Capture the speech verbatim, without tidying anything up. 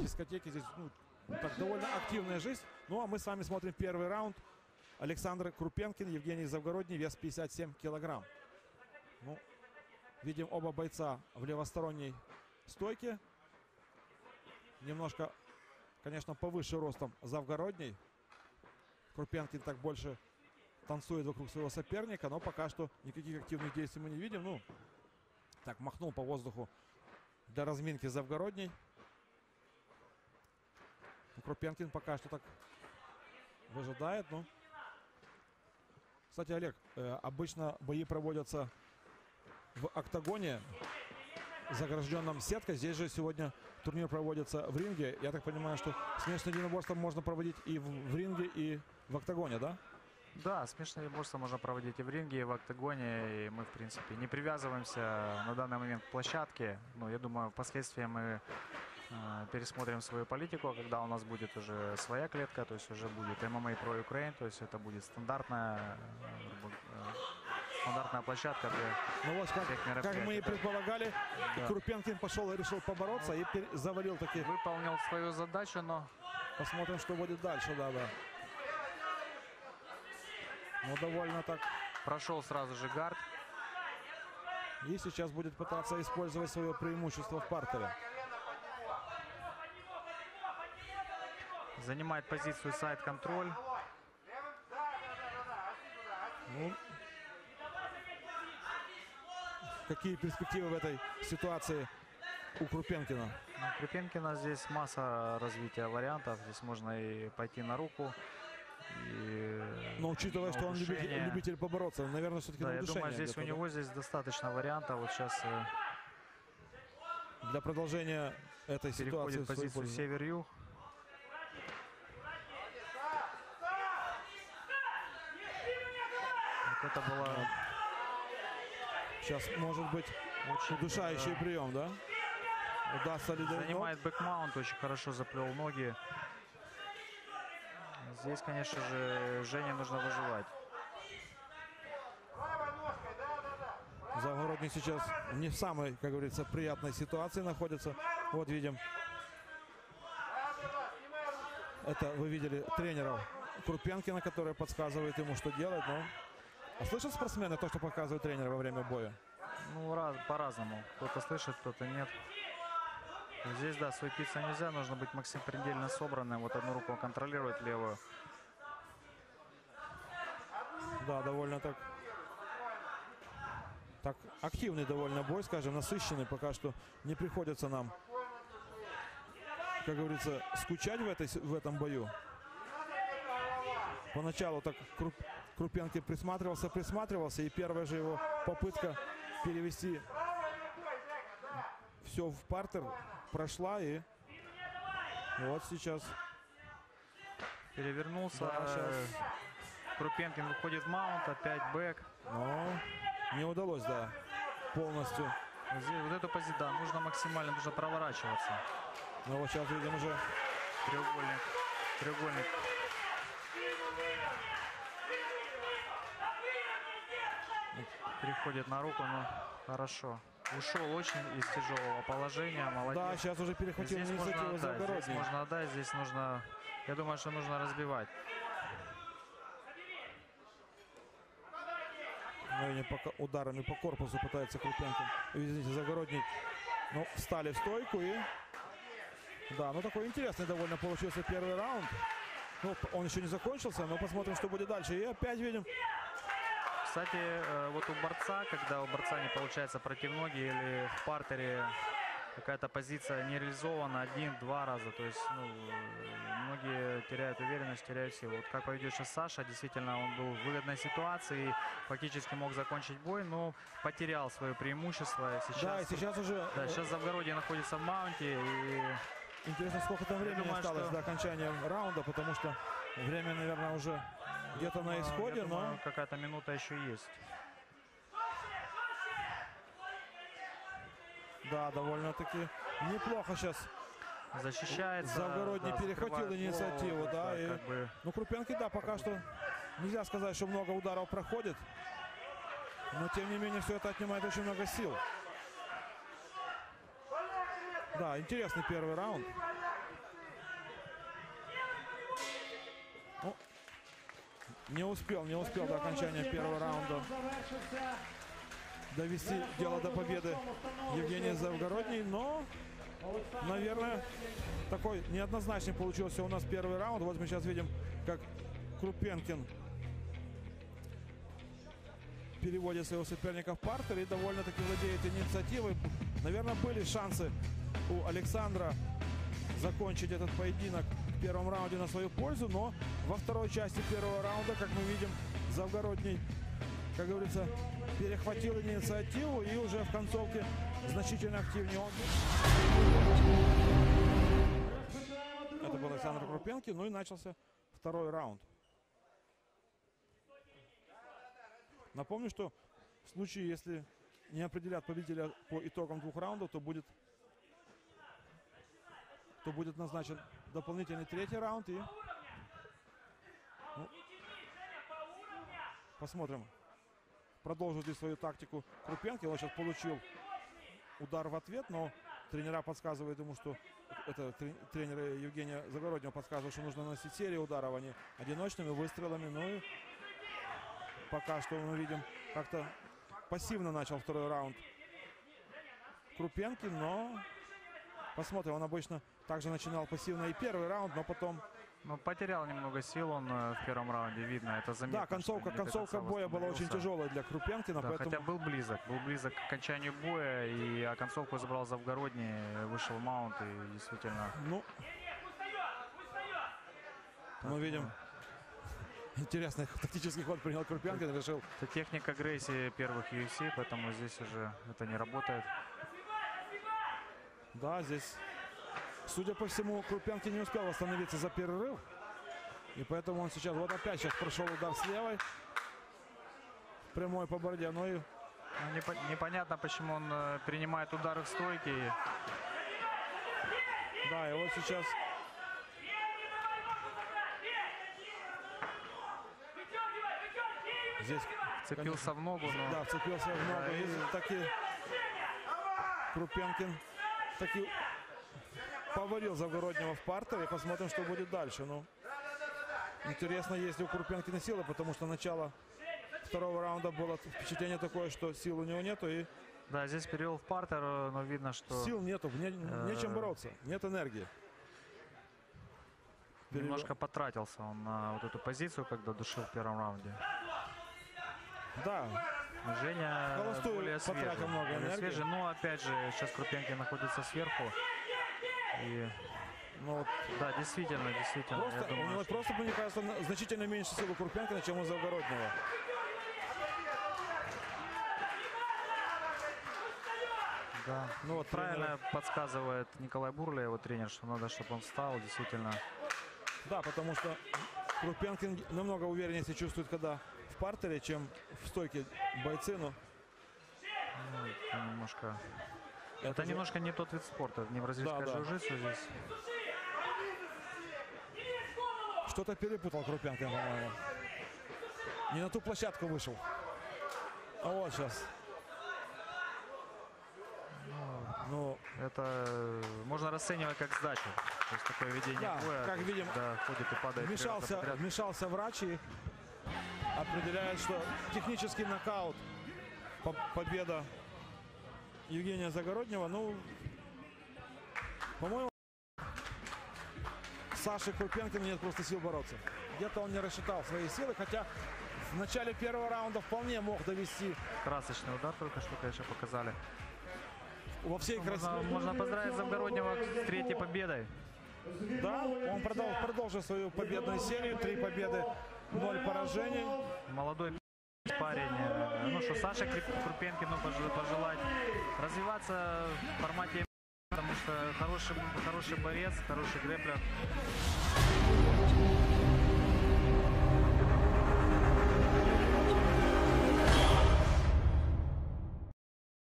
дискотеки. Здесь ну, так, довольно активная жизнь. Ну а мы с вами смотрим первый раунд. Александр Крупенкин, Евгений Завгородний, вес пятьдесят семь килограмм. Ну, видим оба бойца в левосторонней стойке. Немножко, конечно, повыше ростом Завгородний. Крупенкин так больше танцует вокруг своего соперника, но пока что никаких активных действий мы не видим. Ну, так, махнул по воздуху для разминки Завгородний. Крупенкин пока что так выжидает. Ну. Кстати, Олег, э, обычно бои проводятся в октагоне, загражденном сеткой. Здесь же сегодня турнир проводится в ринге. Я так понимаю, что смешанное единоборство можно проводить и в, в ринге, и в октагоне, да? Да, смешанное единоборство можно проводить и в ринге, и в октагоне. И мы, в принципе, не привязываемся на данный момент к площадке. Но я думаю, впоследствии мы э, пересмотрим свою политику, когда у нас будет уже своя клетка, то есть уже будет эм эм а про Украину, то есть это будет стандартная, э, стандартная площадка для ну, вот как, всех мероприятий. Как мы и предполагали, да. Крупенкин пошел и решил побороться и завалил таки. Выполнил свою задачу, но... Посмотрим, что будет дальше, да-да. Ну, довольно так. Прошел сразу же гард. И сейчас будет пытаться использовать свое преимущество в партере. Занимает позицию сайд-контроль. Ну, какие перспективы в этой ситуации у Крупенкина? Ну, у Крупенкина здесь масса развития вариантов. Здесь можно и пойти на руку. И но учитывая, что он любитель, любитель побороться, наверное, все-таки да, на я думаю, здесь у да? него здесь достаточно вариантов. Вот сейчас для продолжения этой ситуации переходит в позицию север-юг. Вот это было... Сейчас может быть очень удушающий да. прием, да? Удастся ли занимает бэкмаунт, очень хорошо заплел ноги. Здесь, конечно же, Жене нужно выживать. Завгородний сейчас не в самой, как говорится, приятной ситуации находится. Вот видим. Это вы видели тренеров Крупенкина, который подсказывает ему, что делать. Но... А слышат спортсмены то, что показывает тренер во время боя? Ну, раз, по-разному. Кто-то слышит, кто-то нет. Здесь, да, суетиться нельзя, нужно быть максимально предельно собранным. Вот одну руку контролировать, левую. Да, довольно так, так активный довольно бой, скажем, насыщенный. Пока что не приходится нам, как говорится, скучать в, этой, в этом бою. Поначалу так Круп, Крупенкин присматривался, присматривался. И первая же его попытка перевести все в партер прошла, и вот сейчас перевернулся. Да, сейчас. Крупенкин выходит в маунт, опять бэк. Но не удалось, да, полностью. Здесь вот эту позицию, да, нужно максимально, нужно проворачиваться. Но вот сейчас видим уже треугольник, треугольник. Переходит на руку, но хорошо. Ушел очень из тяжелого положения. Молодец. Да, сейчас уже перехватил инициативу Завгородний. Здесь можно отдать, здесь нужно, я думаю, что нужно разбивать. Ну и пока ударами по корпусу пытается Крупенкин. Извините, Завгородний. Ну, встали в стойку и... Да, ну такой интересный довольно получился первый раунд. Ну, он еще не закончился, но посмотрим, что будет дальше. И опять видим... Кстати, вот у борца, когда у борца не получается против ноги или в партере какая-то позиция не реализована один-два раза, то есть ну, многие теряют уверенность, теряют силу. Вот как поведет сейчас Саша, действительно он был в выгодной ситуации, фактически мог закончить бой, но потерял свое преимущество. Сейчас, да, и сейчас уже... Да, сейчас Завгородний находится в маунте. И... Интересно, сколько там времени думаю, осталось что... до окончания раунда, потому что время, наверное, уже где-то на исходе, думаю, но... какая-то минута еще есть. Да, довольно-таки неплохо сейчас защищается. Завгородний да, перехватил инициативу, голову, да. да И... как бы... Ну, Крупенкин, да, пока что нельзя сказать, что много ударов проходит. Но, тем не менее, все это отнимает очень много сил. Да, интересный первый раунд. Не успел, не успел до окончания первого раунда довести дело до победы Евгений Завгородний, но, наверное, такой неоднозначный получился у нас первый раунд. Вот мы сейчас видим, как Крупенкин переводит своего соперника в партер и довольно-таки владеет инициативой. Наверное, были шансы у Александра закончить этот поединок в первом раунде на свою пользу, но во второй части первого раунда, как мы видим, Завгородний, как говорится, перехватил инициативу и уже в концовке значительно активнее он. Это был Александр Крупенкин, ну и начался второй раунд. Напомню, что в случае, если не определят победителя по итогам двух раундов, то будет, то будет назначен дополнительный третий раунд. И ну, посмотрим, продолжит ли свою тактику Крупенкин. Он сейчас получил удар в ответ, но тренера подсказывают ему, что это тренеры Евгения Завгороднего подсказывают, что нужно наносить серию ударов, а не одиночными выстрелами. Ну и пока что мы видим, как-то пассивно начал второй раунд Крупенкин, но посмотрим, он обычно также начинал пассивно и первый раунд, но потом... Ну, потерял немного сил он в первом раунде, видно, это заметно. Да, концовка, концовка боя была очень тяжелая для Крупенкина. Да, поэтому... хотя был близок, был близок к окончанию боя, и а концовку забрал Завгородний, вышел в маунт, и действительно... Ну, так, мы видим... Интересный тактический ход принял Крупенкин, решил... Это техника Грейси первых ю эф си, поэтому здесь уже это не работает. Да, здесь, судя по всему, Крупенкин не успел восстановиться за перерыв. И поэтому он сейчас, вот опять сейчас прошел удар с левой. Прямой по бороде. Ну и... Ну, непо непонятно, почему он э, принимает удары в стойке. Да, и вот сейчас... Здесь Вцепился в ногу, но... Да, вцепился в ногу. Да, и и... таки Крупенкин таки повалил Завгороднего в партере. Посмотрим, что будет дальше. Ну, интересно, есть ли у Крупенкина сила, потому что начало второго раунда было впечатление такое, что сил у него нету. И да, здесь перевел в партер, но видно, что... Сил нету, не, нечем бороться, нет энергии. Немножко потратился он на вот эту позицию, когда душил в первом раунде. Да. Женя Холостую более свежий, много более свежий, но опять же сейчас Крупенкин находится сверху. И ну, вот да, действительно, действительно. Просто, думаю, у него что... просто, мне кажется, значительно меньше силы Крупенкина, чем у Завгороднего. Да. Ну, вот правильно тренер... подсказывает Николай Бурля, его тренер, что надо, чтобы он встал, действительно. Да, потому что Крупенкин намного увереннее себя чувствует, когда в партере, чем в стойке бойцы. Но... Ну, это немножко, это, это же... немножко не тот вид спорта, не бразильское да, джиу-джитсу здесь. Что-то перепутал Крупенкин, по-моему. Не на ту площадку вышел. А вот сейчас. Ну, это можно расценивать как сдачу. То есть такое ведение да, боя. как видим, да, ходит и падает. Вмешался, вмешался врач и определяет, что технический нокаут. Победа Евгения Завгороднего. Ну, по-моему, Саши Крупенкина нет просто сил бороться. Где-то он не рассчитал свои силы, хотя в начале первого раунда вполне мог довести. Красочный удар только что, конечно, показали. Во всей красе. Можно, можно поздравить Завгороднего с третьей победой. Да, он продолжил, продолжил свою победную серию. Три победы, ноль поражений. Молодой парень. Ну что, Саша Крупенкину пожелать развиваться в формате, потому что хороший, хороший борец, хороший грэплер.